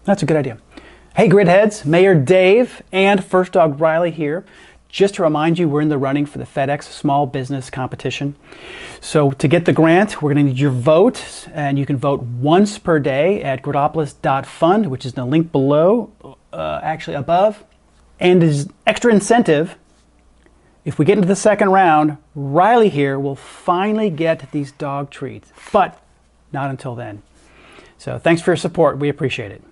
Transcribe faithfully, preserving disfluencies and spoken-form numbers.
That's a good idea. Hey Grid Heads, Mayor Dave and First Dog Riley here. Just to remind you, we're in the running for the FedEx Small Business Competition. So to get the grant, we're going to need your vote, and you can vote once per day at gridopolis dot fund, which is the link below, uh, actually above. And as extra incentive, if we get into the second round, Riley here will finally get these dog treats, but not until then. So thanks for your support. We appreciate it.